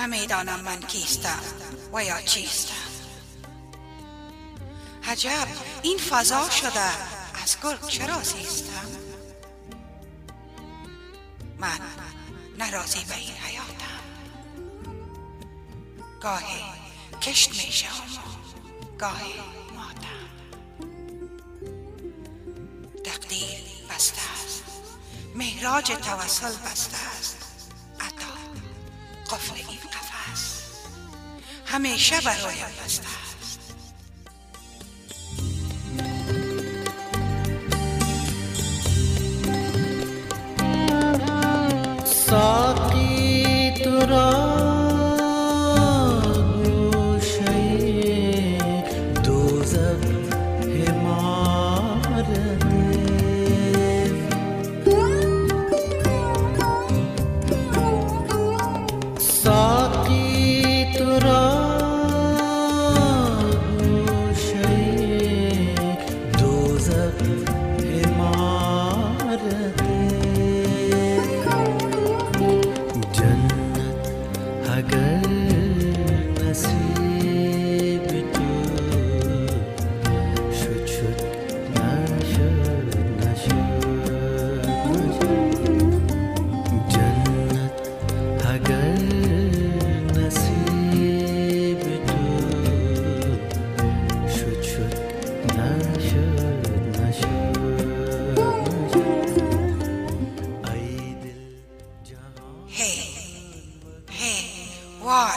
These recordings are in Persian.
نمیدانم من کیستم و یا چیستم. عجب این فضا شده از گل چرا زیستم؟ من ناراضی به این حیاتم. گاهی کشت میشوم گاهی ماتم. تقدیر بسته است، معراج توصل بسته است. عطا قفل این قفس همیشه برایم بسته است. ساقی تو را وای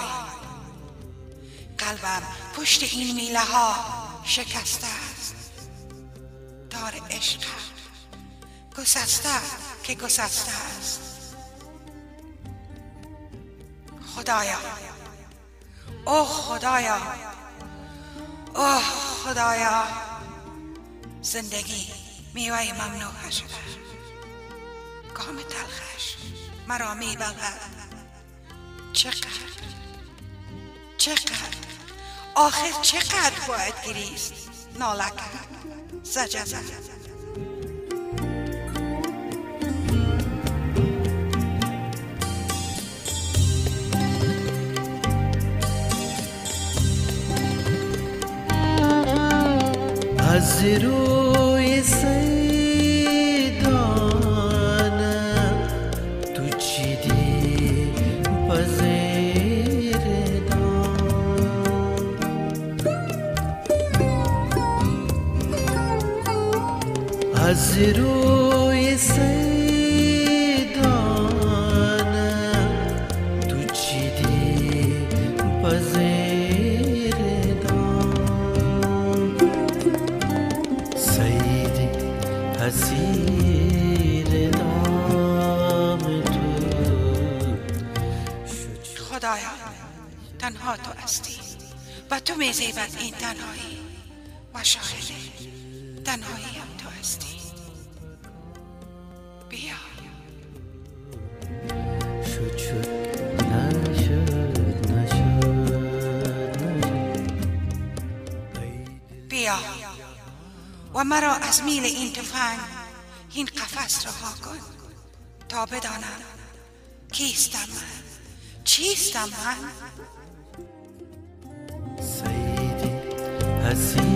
قلبم پشت این میله ها شکسته است. دار عشقم گسسته که گسسته است. خدایا اوه خدایا اوه خدایا، زندگی میوه ممنوع شده. گام تلخش مرا میبلد. چقدر آخر چقدر باید گریست، ناله کرد، زجر زد. از روی سیدانم تو چیدی پذیر دام. از روی سیدانم تو چیدی پذیر اسیر نام تو. خدایا تنها تو هستی و تو میزیبد این تنهایی و شاهد تنهایی هم تو هستی. بیا شد نشد بیا و مرا از میل این تفنگ این قفس رها کن تا بدانم کیستم من، چیستم من. سیدی حسین